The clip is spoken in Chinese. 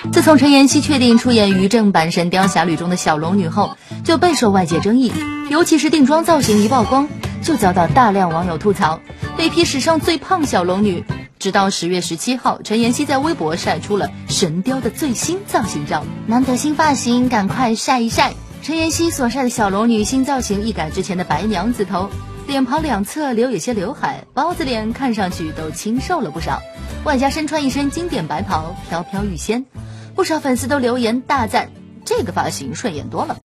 自从陈妍希确定出演于正版《神雕侠侣》中的小龙女后，就备受外界争议，尤其是定妆造型一曝光，就遭到大量网友吐槽，被批史上最胖小龙女。直到10月17号，陈妍希在微博晒出了神雕的最新造型照，难得新发型，赶快晒一晒。陈妍希所晒的小龙女新造型一改之前的白娘子头，脸庞两侧留有些刘海，包子脸看上去都清瘦了不少，外加身穿一身经典白袍，飘飘欲仙。不少粉丝都留言大赞，这个发型顺眼多了。